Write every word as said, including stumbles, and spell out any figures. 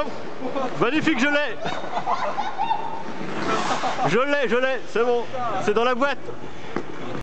Hop. Magnifique, je l'ai. Je l'ai, je l'ai, c'est bon. C'est dans la boîte.